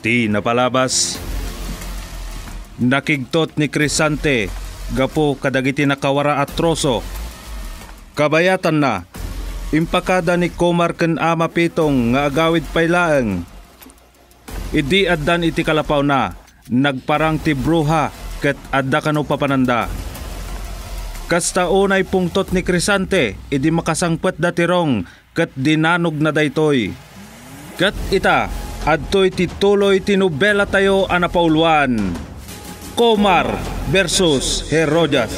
Ti napalabas. Nakigtot ni Crisante gapo kadagiti nakawara at troso. Kabayatan na, impakada ni Komar ken Ama Pitong nga agawid paylaeng. Idi addan iti kalapaw na, nagparang ti bruha ket adda kano papananda. Kasta unay pungtot ni Crisante, idi makasangpet datirong ket dinanog na daytoy. Ket ita, adtoy tituloy tinubela tayo anapauluan. Komar versus Herodias.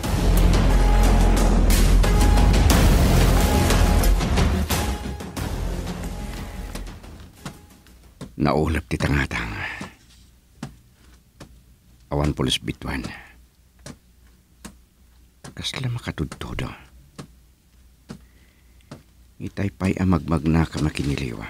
Naulap ti tangatang. Awan pulos bituan. Kasla makatudtodo. Itay pa'y amagmag na kamakiniliwa.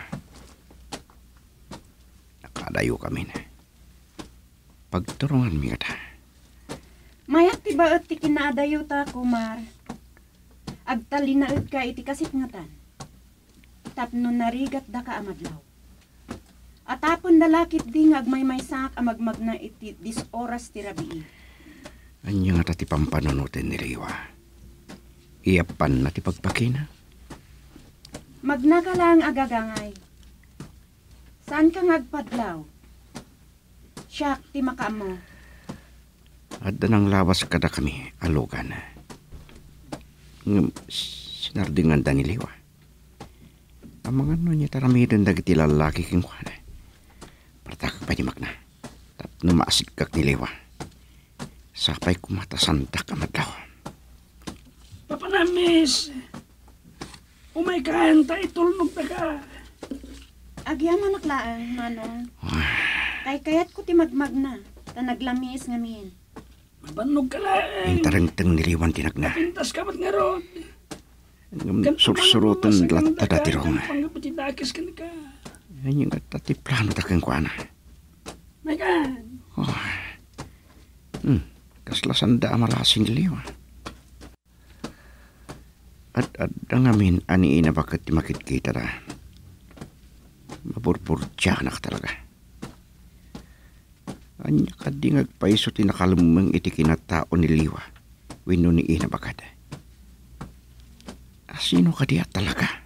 Nakadayo kami na. Pagturungan mi ata. Mayat ti baet ti kinadayo ta, Komar. Agtalinaet ka iti kasipngatan. Tapno narigat da ka amadlaw. Atapon dalakit di nga agmaymaysak amagmag na iti 10 oras ti rabii. Anya nga ti pampanonoten ni Liwa. Iyapan na ti pagpakina. Magnaga lang agagangay. Saan ka ngagpadlaw? Siyak ti makamo. Adda nang lawas kada kami alugan. Sinardingan da ni Liwa. Ang mga niya taramidin dagiti lalaki king kuwana. Partakak pa di magna. Tapno maasigkak ni Liwa. Sapay kumatasandak amadlaw. Papanamis! Umay kahan tayo tulnog na ka. Agyaman naklaan, manong. Kay kayat ko ti magmag na. Ta naglamis ngamin. Mabanog ka lang. Intarangtang niliwan tinagna. Pintas ka mat nga rod. Sursurutan latta dati rong. Pangapatidakis ka na ka. Yan yung tati plano takang kuana. May ka. Kaslasan da amalasing liwa. At ngamin ani ina bakit makit kita da. Maburburja na ka talaga. Anya ka di ngagpaiso tinakalumang iti kinatao ni Liwa. Wino ni ina bakit. Sino ka diya talaga?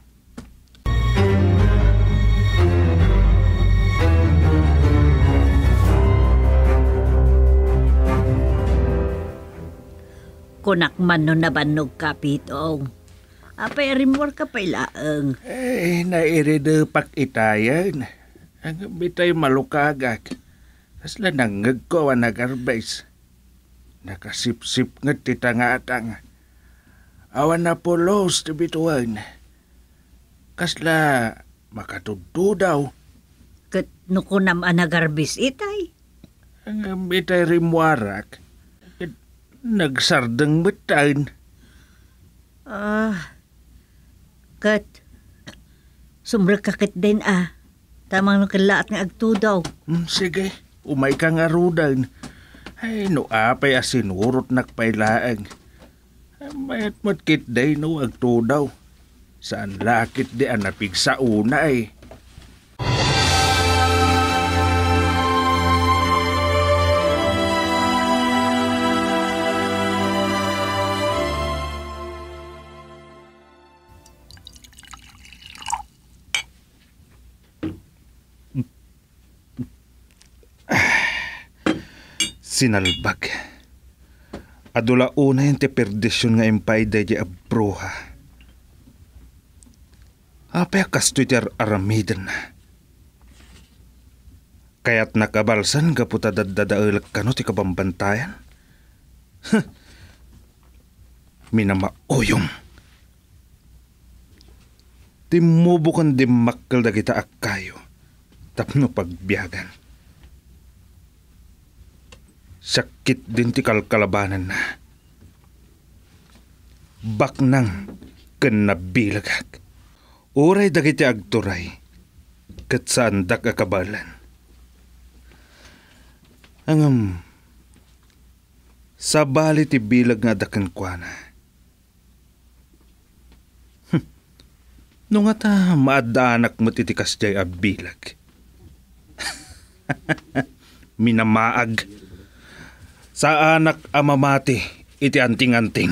Kunak man no nabanog ka, Pitong. Apay rimor ka pailaang. Nairidepak itayan. Ang bitay malukagak. Kasla nangag ko ang nagarbais. Nakasip-sip nga titangatang. Awan na pulos ti bituan. Kasla makatudto daw. Kat nukunam anagarbis itay. Ang bitay rimwarak. Nagsardeng betain. Kat sumrek kakit din Tamang nakalaat nga agtudaw. Sige, umay ka nga rudan. Ay, no apay asinurot nakpailaang. Mayat matkit day no agtudaw. Saan lakit di anapig sa una eh. Sinalbag. Adula una yung te perdisyon nga impay day abruha. Apay kastoy ti aramidan na. Kaya't nakabalsan kaputa dadadaelag kano ti kabambantayan. Minamauyong. Timubukan dimakkel da kita akayo. Tapno pagbiyagan. Sakit din ti kalkalabanan na. Baknang kanabilagak. Uray dagiti agturay. Kat saan dak akabalan. Angam. Sabali ti bilag nga dakan kwa na. Nung ata maadanak mo titikas jay abilag. Minamaag. Sa anak amamati, iti anting-anting.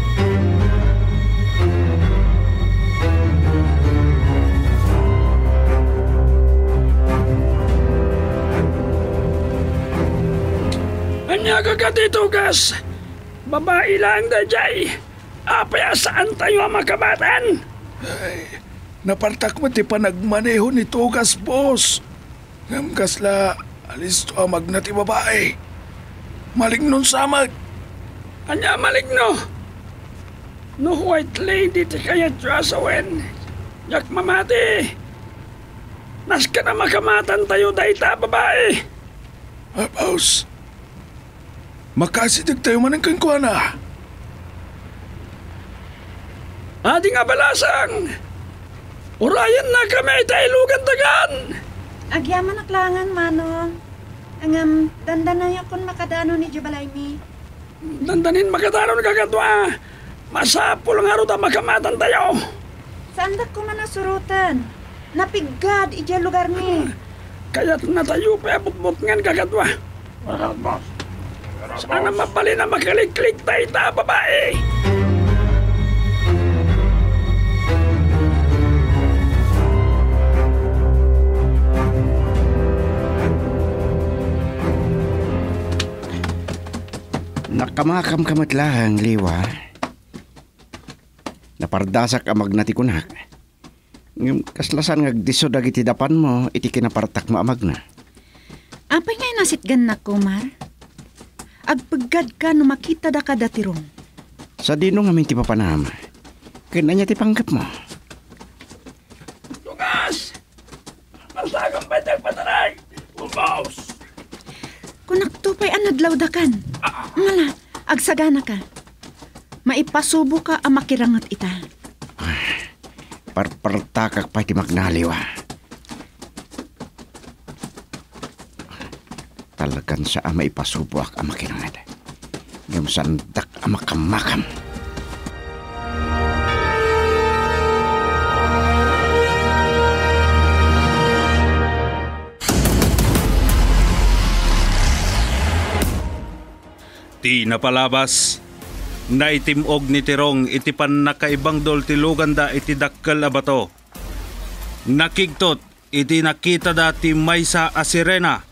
Anya ka dito, gas. Babae lang da jay. Apaya saan tayo ang makabatan? Napartak mo ti panagmaneho ni Tugas, boss. Ngam kasla, alis to ang magnati babae. Malignon samag. Anya maligno. No white lady ti kaya trasawen. Yak mamati. Nas ka na makamatan tayo dahita babae. Boss, makasidag tayo man ang kangkuana. Adi nga balasang. Urayan na kami tayo lugan dagan. Agyaman naklangan, Manong. Angam, dandanay akong makadano ni Jubalaymi. Dandanin makataron kagatwa. Masapul nga ruta makamatan tayo. Saan da ko man nasurutan? Napigad, ija lugar ni. Kaya't na tayo pa abot-bot ngan kagatwa. Sana mapali na makaliklik tayo ta babae. Nakamakam kamat lang, Liwa. Napardasak amag na ti kunak. Ngam kaslasan ngagdiso dagiti dapan mo, iti kinapartak mo amag na. Apay ngay nasitgan na, Kumar? Agpagad ka no makita da ka datirong. Sa dino nga ti papanama, kanya ti panggap mo. Tugas! Marsagang betag pataray! Umaus! Kunaktupay anadlaw da kan. Mala, agsagana ka. Maipasubo ka ang makirangat ita. Parpartakak pa ti magnaliwa. Talagan sa ama ipasubuak ang makirangat. Ngam sandak ang makamakam. Ti napalabas. Naitimog ni Tirong iti pan nakaibang dol ti luganda iti dakkel a bato. Nakigtot iti nakita dati maysa a sirena.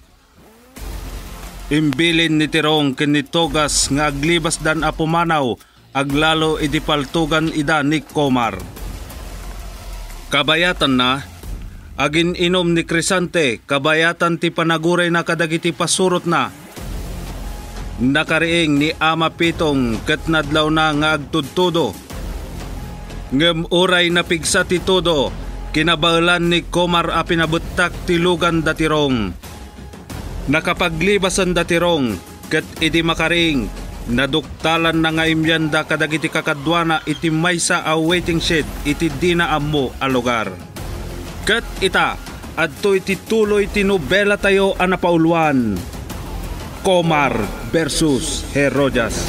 Imbilin ni Tirong ken ni Tugas nga aglibas dan a pumanaw aglalo iti paltugan ida ni Komar. Kabayatan na agin inom ni Crisante kabayatan ti panaguray na kadagiti pasurot na. Nakariing ni Ama Pitong ket nadlaw na nga agtudtudo. Ngem uray napigsa ti tudo, kinabaulan ni Komar a pinabuttak ti lugan datirong. Nakapaglibasan datirong ket iti makariing, naduktalan na nga imyanda kadagiti kakadwana iti maysa a waiting shed iti dina ammo a lugar. Ket ita, adto iti tuloy ti nobela tayo a napauluan. Komar versus Herodas.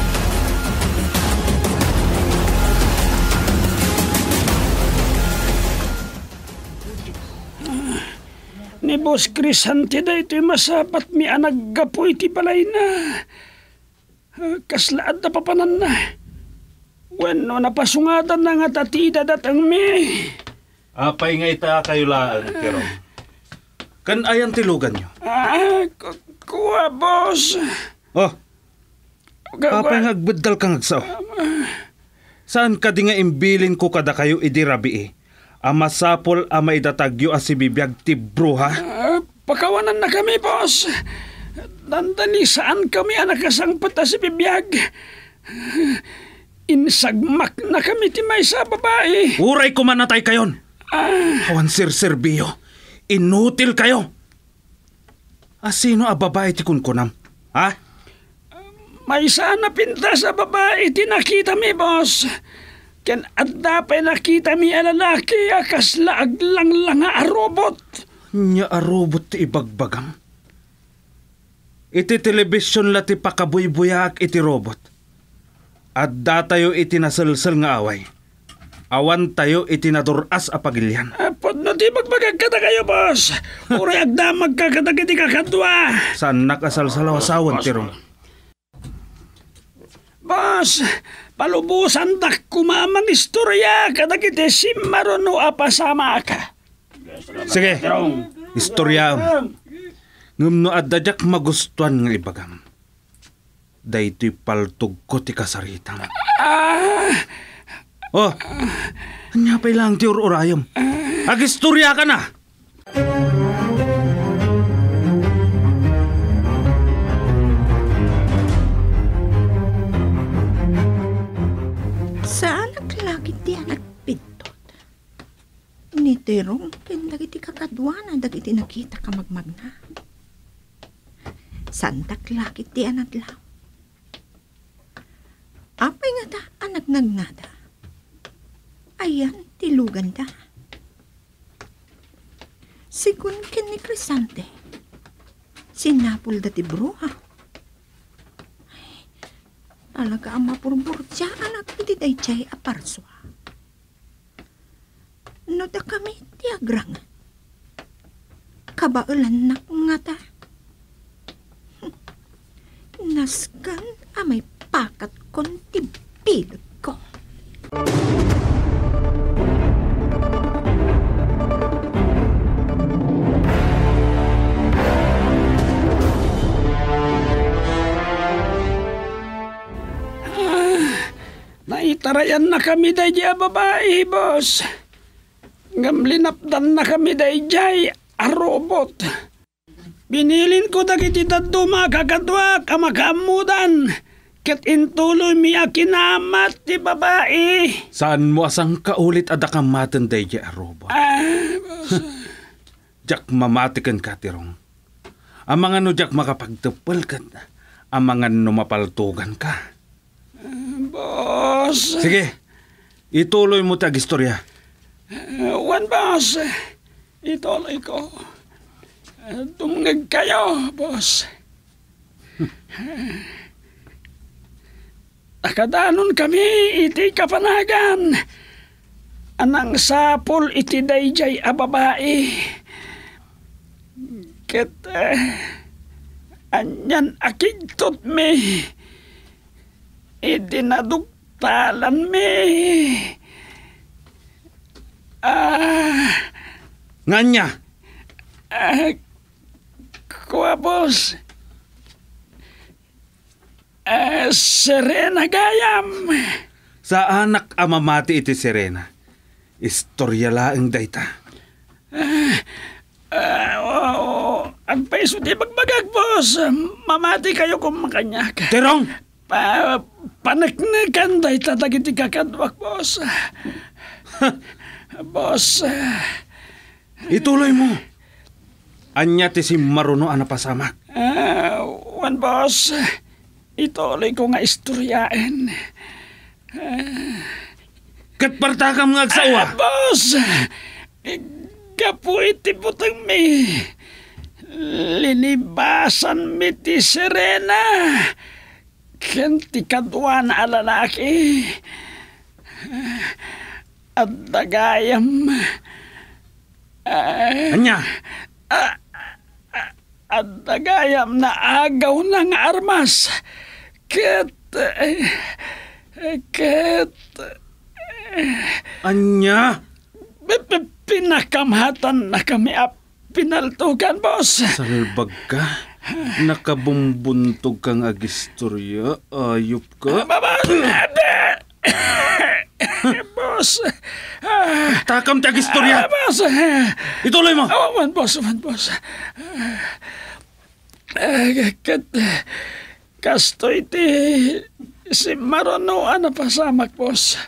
Ni Boss Crisante da ito'y masapat mi anag gapo iti balay na. Kaslaad na papanan na. Bueno, napasungatan na nga tatida datang mi. Apay nga ita kayo laan, pero kan ayan tilugan nyo. Kuha, boss. Oh, apay nga agbedal kang agsaw. Saan ka di nga imbilin ko kada kayo idirabi Amasapol ama idatagyo as si bibiyag ti bruha. Pakawanan na kami, boss. Dandani saan kami ang nakasangpat si bibiyag. Insagmak na kami ti may sa babae. Uray ko manatay kayon. Awan sir-serbiyo. Inutil kayo. Sino a babae ti kunkunam? Ha? May sana pinta sa babae ti nakita mi, boss. Ken adda pa nakita mi a lalaki akas laag lang nga a robot. Nya a robot ti ibagbagam. Iti telebisyon la ti pakabuybuyak iti robot. Adda tayo iti nasalsal nga away. Awan tayo iti naduras a pagilyan. Pod na ti magpagagkata kayo, boss. Uray agda magkakadagiti kakadwa. Saan nakasal sa lawasawan, Tirong? Boss, palubusan tak kumamang istorya kadagiti si Maruno apasama ka. Sige, istorya. Ngumno adadyak magustuhan nga ibagam. Daytoy paltog ko ti kasaritam. Oh, kanya pa ilang ti urayam. Agistorya ka na! Saan naglagit di anak pintot? Ni Terong, dagiti kakadwana, dagiti nakita ka magmagna. Saan naglagit di anak law? Apay nga ta, anak nagnada. Ayan, tilugan da. Sigun ken ni Crisante, sinapul da ti bruha. Talaga ang mapurbur siya, anak iti day chay aparswa. No da kami ti agrang. Kabaulan na nga ta. Naskan amay pakat kon ti bilog ko. Naitarayan na kami day babae, boss. Ngamlinapdan na kami day a robot. Binilin ko dagiti daddo makakadwa kamakamudan. Ket intuloy mi akinamat ti babae. Saan mo asang kaulit adakamatan day a robot? Boss. Jak mamatikan ka, Tirong. Ang mga no jak makapagtupal ka. Ang mga no mapaltugan ka. Boss. Sige, ituloy mo tag istorya. One boss. Ituloy ko. Tumngag kayo, boss. Nakadanon kami iti kapanagan. Anang sapol iti dayjay a babae. Ket anyan akigtot mi. Idinaduktalan mi. Nganya, Kuha, boss. Serena Gayam. sa anak amamati iti Serena. Istorya laeng dayta. Ang peso di magbagag, boss. Mamati kayo kung makanyak. Tirong! Panaknakan day tatagiti kakadwak, boss. Boss. Ituloy mo. Anya ti si Maruno anapasamak. One boss. Ituloy ko nga istoryain. Kat partakam nga agsawa. Boss. Kapu iti putang mi. Linibasan mi ti Serena. Ken ti kadwa na lalaki. At dagayam. Anya? At dagayam na agaw ng armas. Ket Anya? Pinakamhatan na kami pinaltugan, boss. Salbag ka? Nakabumbuntog kang agistorya. Ayop ka? Boss. Takam ti agistorya. Boss. Ituloy mo. One boss. Kasto iti si Maruno napasamak, boss.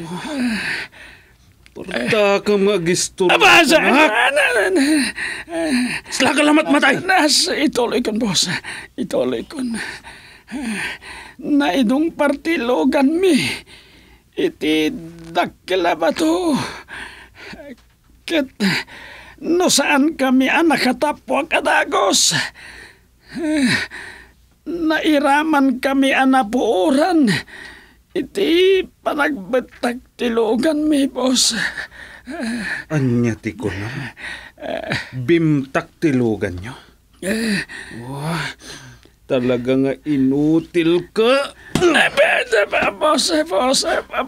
Takam nga agistorya. Abasa! Sila ka lamat matay. Ituloy kon, boss. Ituloy kon. Naidong partilogan mi. Iti dakila ba to? Ket no saan kami nakatapwa kadagos? Nairaman kami napuuran. Iti panagbetag tilugan mi, boss. Anya ti ko na. Bimtak tilugan nyo. Wah, talaga nga inutil ka. Boss,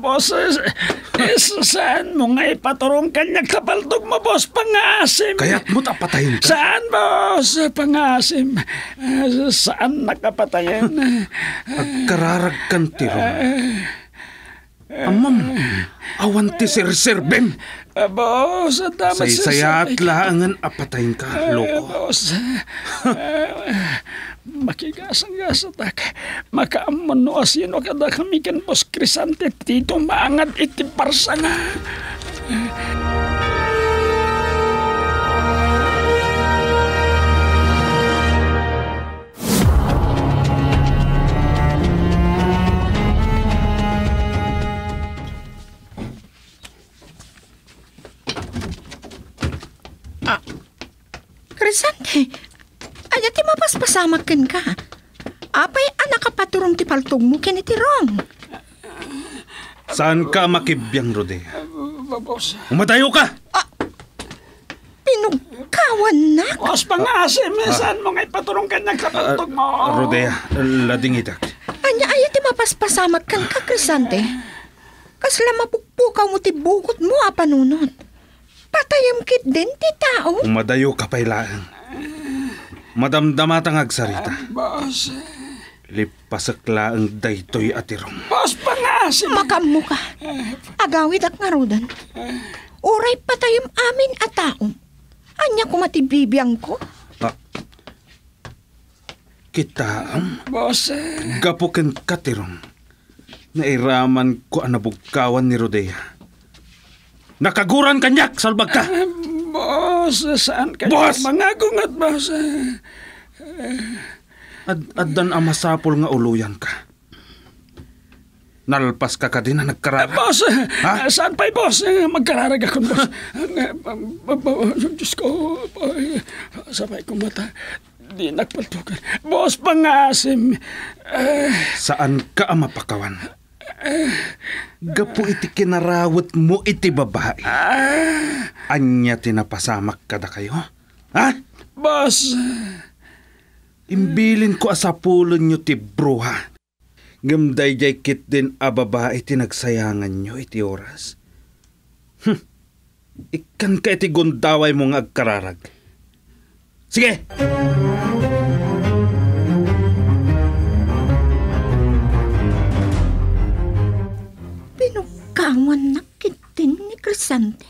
saan mo nga ipaturong kanyang kapaltog mo, boss, pangasim? Kaya't mo tapatayin ka. Saan, boss, pangasim? Saan nakapatayin? Agkararag kan tirong. Amam, awan ti sirsirbem. Boss, tama Say-sayat laangan apatayin ka, loko. Boss, makigasang-gasa tak. Makaamon no asino kada kami kan Boss Crisante tito maangat iti parsa nga. Crisante, ay ti mapaspasamakin ka. Apay anak kapaturong ti paltog mo kinitirong. Saan ka makibiyang, Rodea? Boss, Umatayo ka! Pinugkawan na. boss, pangasim, saan mo nga ipaturong kanyang kapaltog mo? Rodea, lading itak. Anya ay ti mapaspasamakin ka, Crisante. Kasla mapukpukaw mo ti bugot mo apanunot. Patayam kit din ti tao. Umadayo ka pailaan. Madamdamatang agsarita. Boss, Lipasakla ang daytoy atirong. boss, pangasim. Makamu ka. Agawid ak ngarudan. Uray patayam amin a tao. Anya kumatibibiyang ko. Kitaam, Boss, gapukin katirong. Nairaman ko ang nabugkawan ni Rodea. Nakaguran kanyak, salbag ka! boss, saan kayo Boss! mangagungat, boss? Addan ang masapol nga uluyan ka. Nalpas ka din na nagkarara. Boss, Ha? saan pa'y boss? Magkararag ako, boss. Diyos ko, sabay ko mata. Di nagpaltukan. Boss, pangasim. Saan ka ang mapakawan? Gapo iti kinarawat mo iti babae. Anya tinapasamak kada kayo? Ha? Boss, Imbilin ko asapulon nyo ti bruha. Gamday jay kit din a babae tinagsayangan nyo iti oras. Ikan ka iti gundaway mo nga agkararag. Sige! Pinugkawan na kitin ni Crisante.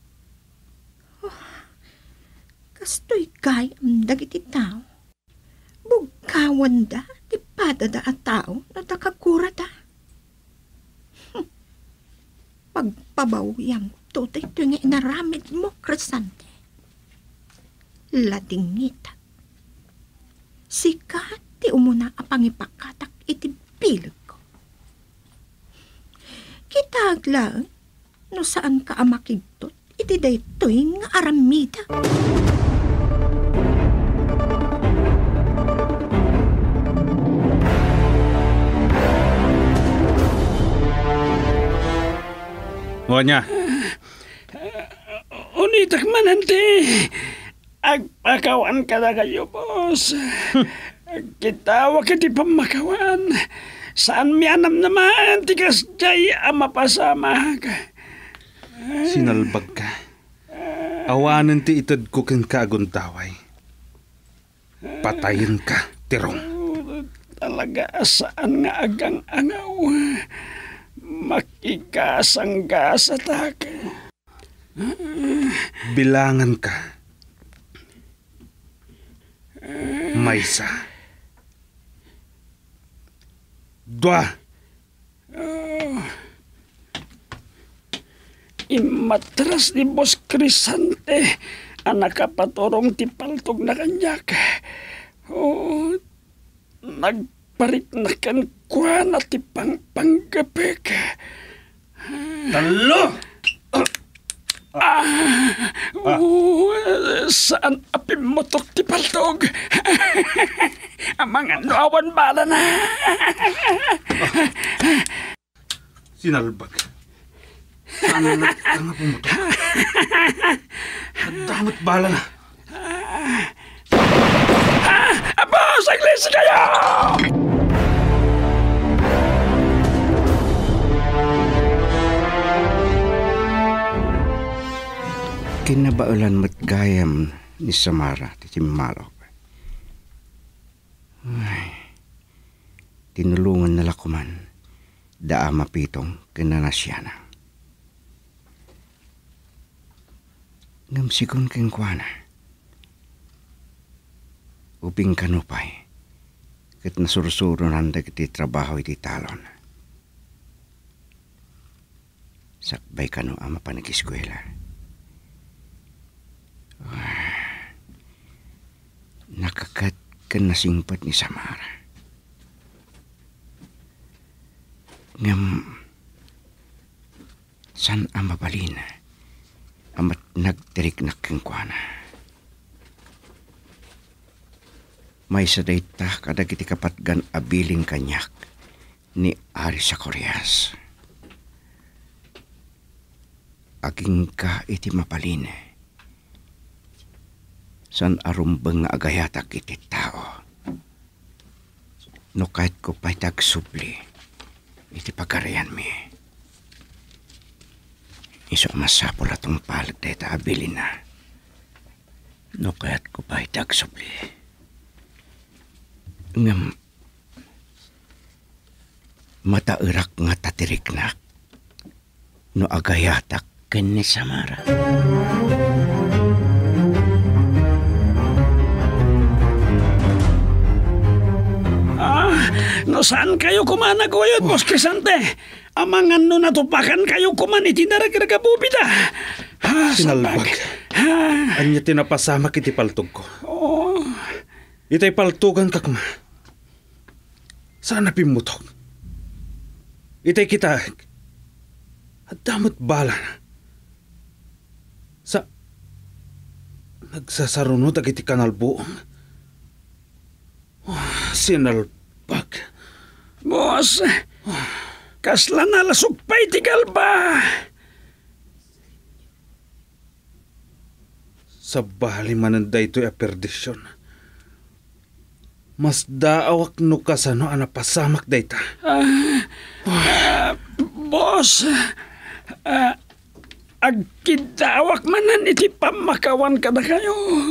Kastoy gayam dagiti tao. Bugkawan da, di padada a tao na nakakura da. Pagpabawyang tutay ito nga inaramid mo, Crisante. Ladingita. Sika ti umuna apangipakatak iti bilag ko. Kitag lang, no saan ka amakigtot, iti daytoy nga aramida. Wanya, unitak mananti. Agpakawan ka na kayo, boss. Kitawa ka di pamakawan. Saan mianam naman, tikas jay ang mapasama ka. sinalbag ka. Awanan ti itad ko kang kaaguntaway. Patayin ka, tirong. Talaga saan nga agang angaw. Makikasang-gasa tak. Bilangan ka. Maysa. Dua. Imatras ni Boss Crisante ang nakapaturong tipaltog na kanyak. Oh, nagparik na kan kwa na tipang panggapik. Talo! Saan apim motok tipaltog? Ang mga nuawan bala na. Sinalbag. Saan na nga pumutok? Damot bala na. Boss, aglis kayo! Kinabaulan mo't gayam ni Samara ti Malok. Ay, tinulungan nala kuman daa mapitong kinanasyana. Ngamsikon keng kuana. Uping kanupay, kat nasursuro nanda kiti trabaho iti talon. Sakbay kano ama panagiskwela. Nakakat ka nasingpat ni Samara. Ngam, san ama balina, amat nagtirik na kengkwana. May saday ta kadagiti kapatgan abiling kanyak ni Ari sa Koreas. Aging ka iti mapalin. San arumbang nga agayatak iti tao. No kahit ko pa'y tagsubli, iti pagkarayan mi. Iso masapol atong palag dahi ta abilin na. No kahit ko pa'y tagsubli. Ngam, matairak nga tatiriknak, no agayatak ken ni Samara. No saan kayo kumana kuyot, Boss Crisante? Amangan no natupakan kayo kuman itinarag-ragabubida. Sinalbag. Anya tinapasama kiti paltog ko. Itay paltugan kakma. Sana pimutog. Itay kita. At damot bala na. Sa nagsasarunod agiti kanal buong. Sinalbag. Boss, kasla nalasog pa itigal ba? Sa bali mananday to'y aperdisyon. Mas daawak no kasano anapasamak dayta. Boss, agkidawak manan iti pamakawan kada kayo.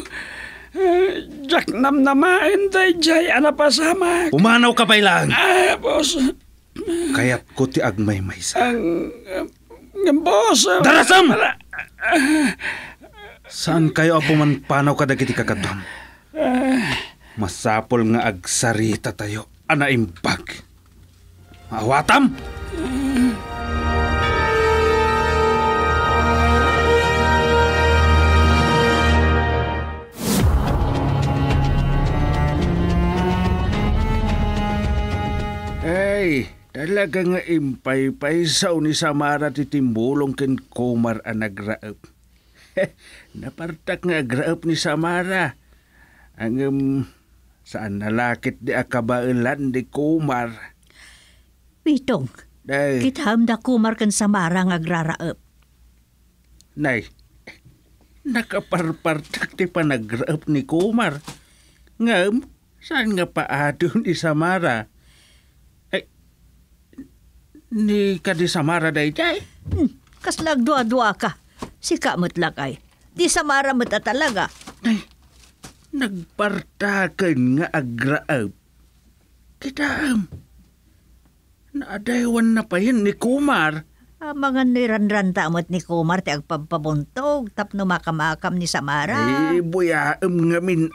Jak namnamain day jay anapasamak. Umanaw ka bailang. Boss. Kayat ko ti agmay maysa. Boss. Darasam! Saan kayo apuman panaw kadagiti kakadam? Masapol nga agsarita tayo, anaimbag. Maawatam! Ay, talaga nga impay-paysaw ni Samara ti timbulong ken Komar ang nagraap. Napartak nga agraap ni Samara. Ang saan nalakit di akabailan di Komar. Pitong, Day, kitham da Kumar kan Samara nga agraraep. nay, nakaparpartak ti panagraap ni Komar. Ngam, saan nga paado ni Samara? Ay, ni ka di Samara day jay? Kaslag dua-dua ka. Sika mo't lakay. Di Samara mo't talaga. Ay, nagpartakan nga agraab. Kitaam, naadaywan na pa yun ni Kumar. Mga niranranta mo't ni Kumar ti agpampabuntog tapno makamakam ni Samara. Ay, buyaam nga min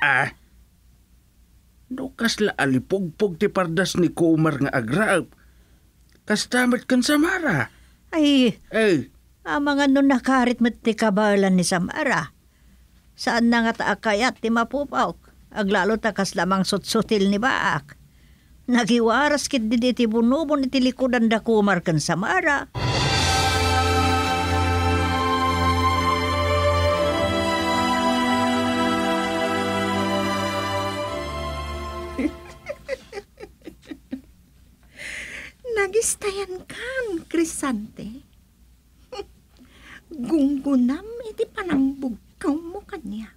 Nukas la alipugpog ti pardas ni Kumar nga agraab. Kastamat kan Samara. Ay, Ay, mga nun nakarit mo't ti kabalan ni Samara. Saan na nga taakayat ti mapupaw? Aglalo takas lamang sutsutil ni Baak. Nagiwaras kit di ti bunubon iti likudan da Kumar kan Samara. Nagistayan kan, Crisante. Gunggunam iti panangbugkaw mo kanya.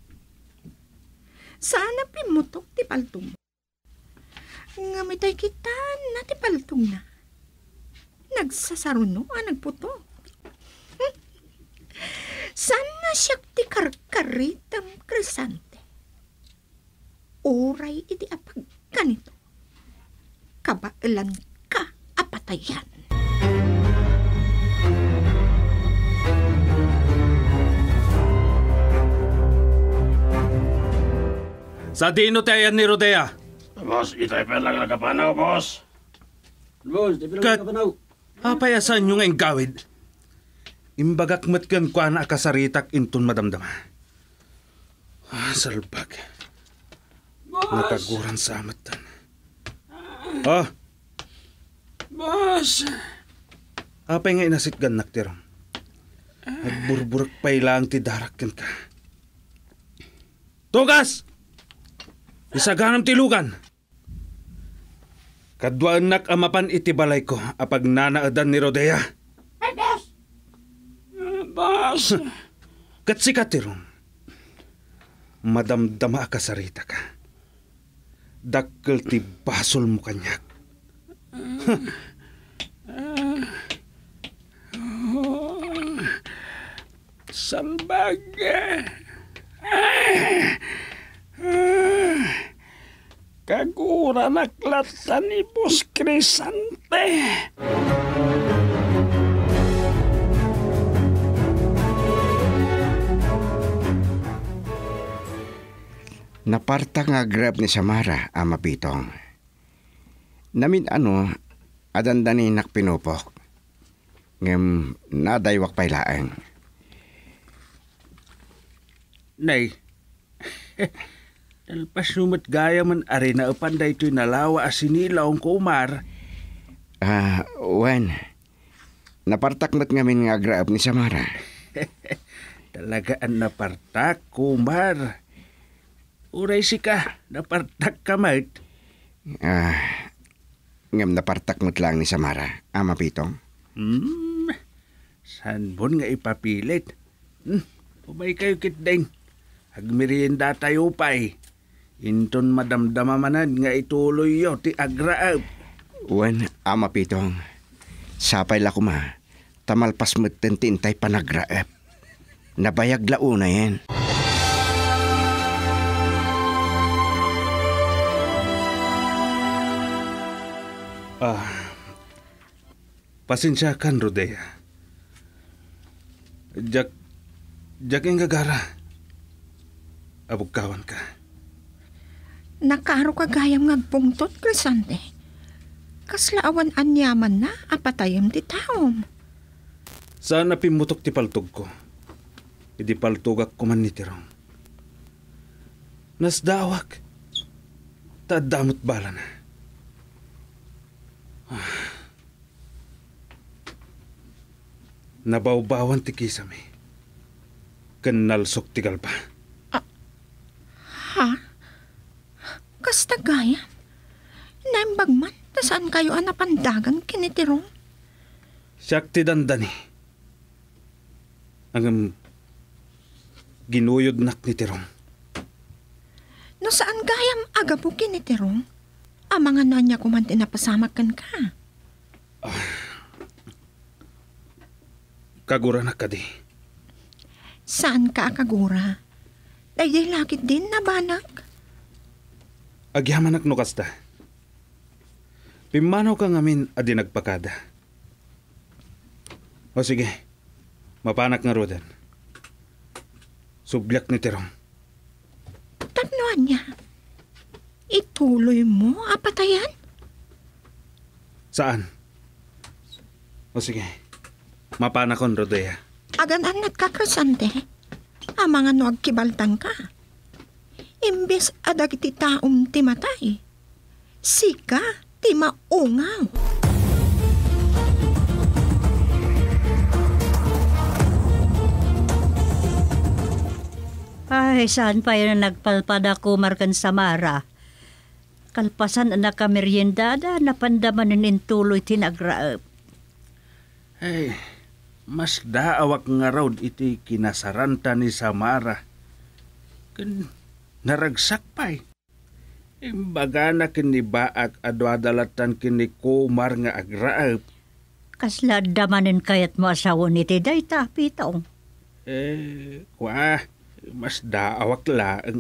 Sana pimutok ti paltong mo. Ngamitay kita na ti paltong na. Nagsasaruno nagputok. Sana siya ti karkaritang Crisante. Oray iti apag kanito. Kabailan ka apatayan. Sa dino tayo ni Rodea. Boss, itay pa lang nagapanaw, boss. Boss, di pa Kat- lang nagapanaw. Apayasan nyo nga gawid. Imbagak matkan kwa na akasaritak inton madamdama. Salbag. Nakaguran sa amatan. Boss! Apay nga inasitgan naktirong. Nagburburak pa ilang ti darakkan ka. Tugas! Isaganam tilugan. Kadwaan nak amapan itibalay ko apag nanaadan ni Rodea. Boss! Katsikat tirong. Madamdama akasarita ka. Dakkel ti basol mo kanyak. Salbag! Kagura naklatan ni Boss Crisante. Naparta nga grab ni Samara, Ama Pitong. Namin adandani nak pinupok. Ngem nadaywak pailaang. Nay, talpas sumat gaya man ari na upanday to'y nalawa asinilaw ko Umar. Wen, napartak mat ngamin nga grab ni Samara. Talagaan napartak, Umar. Uray si ka, napartak ka mat. Ngem napartak mat lang ni Samara, Ama Pitong. Sanbon nga ipapilit. Pumay kayo kitdeng. Agmerienda tayo pa'y. Inton madamdama manan nga ituloy yo ti agraab. Wen, Ama Pitong. Sapay la kuma. Tamalpas mat tintay panagraab. Nabayag launa yan. Pasensya kan, Rodea. Jak yung gagara. Abugkawan ka. Nakaro ka gayam ngagpungtot, Crisante. Kaslaawan anyaman na apatayam ti taom. Saan na pimutok ti paltog ko? Idi paltogak ko man ni Tirong. Nasdawak. Tadamot bala na. Nabawbawan ti kisame. Kanalsok ti galpa. Ha? Kasta gayam? Naimbag man, saan kayo anapandagan kinitirong? Siyak ti dandani. Ang ginuyod nak ni Tirong. No saan gayam aga po kinitirong? Ang mga nanya ko man tinapasamakan ka. Kagura na ka di. Saan ka akagura? Dahil lakit din na banak. Agyaman ak nukasta. Pimanaw ka ngamin adi nagpakada. O sige, mapanak nga rodan. Subyak ni Tirong. Tapnoan niya. Ituloy mo, apatayan? Saan? O sige, mapanak kon Rodea. Agan-anat ka, Crisante. Ang mga nuagkibaltan ka. Imbes adag ti taom ti matay. Sika ti maungaw. Ay, saan pa yun nagpalpada ko markan Samara? Kalpasan na kameryendada na pandamanin intuloy tinagraab. Ay, mas daawak nga raw iti kinasaranta ni Samara. Ken naragsak pa'y. Imbaga na kinibaak adwadalatan kini Komar nga agraap. Kasla damanin kayat mo asawa ni Tiday ta, Pitong. Mas daawak laeng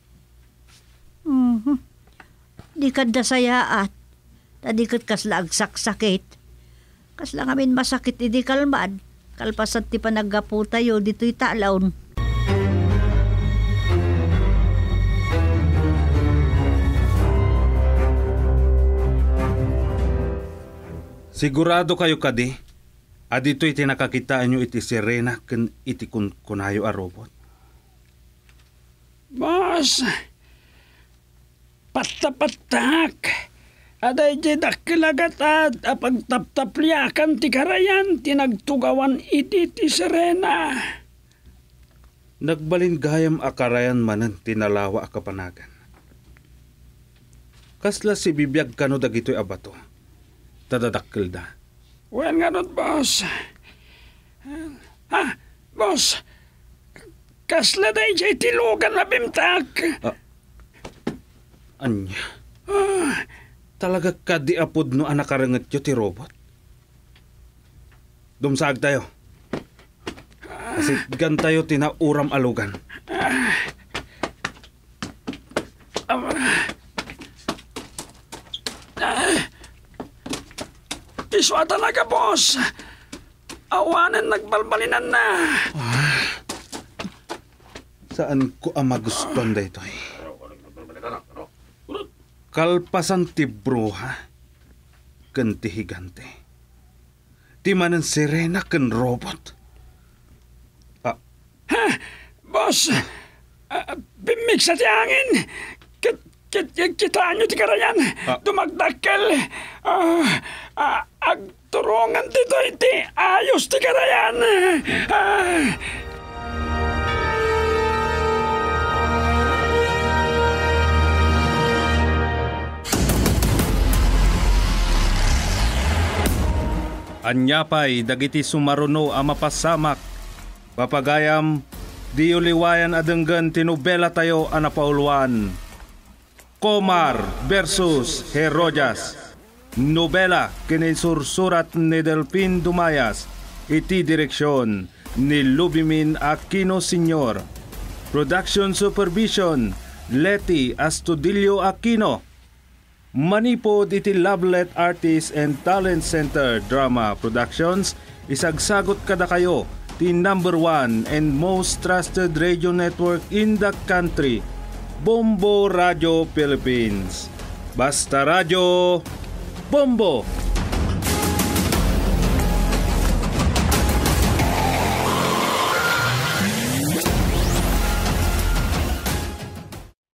Di kad da sayaat. Tadi kat kasla agsak-sakit. Kasla ngamin masakit idi kalmad. Kalpasat ti panaggapu tayo dito'y talaon. Sigurado kayo kadi, adito iti nakakitaan nyo iti sirena ken iti kunayo a robot. Boss, pattapatak. Aday di dakilagatad apag taptapliakan ti karayan tinagtugawan iti ti sirena. Nagbalin gayam akarayan manen tinalawa a kapanagan. Kasla si bibiyag kano dagito'y abato. Tadadakkel da. Well nga not, boss. Boss, kasla day jay tilugan na bimtak. Anya? Talaga kadi apod no anak karangat yo ti robot? Dumsag tayo. Kasi gan tayo tinauram alugan. Iswa talaga, boss. Awanan nagbalbalinan na. Saan ko ang magustuhan da ito eh? Kalpasan ti bruha, ken ti higante. Ti manen sirena ken robot. Boss, bimig sa ti angin. Kita nyo ti karayan. Dumagdakkel. Agturungan dito iti ayos ti karayan. Anyapay dagiti sumaruno a mapasamak. Papagayam, di uliwayan adenggan tinubela tayo a napauluan. Komar versus Herojas. Nobela kininsursurat ni Delpin Dumayas. Iti direksyon ni Lubimin Aquino Sr. Production Supervision Leti Astudillo Aquino. Manipod iti Lovelet Artists and Talent Center Drama Productions. Isagsagot kada kayo ti #1 and most trusted radio network in the country, Bombo Radio Philippines. Basta Radio, Bombo!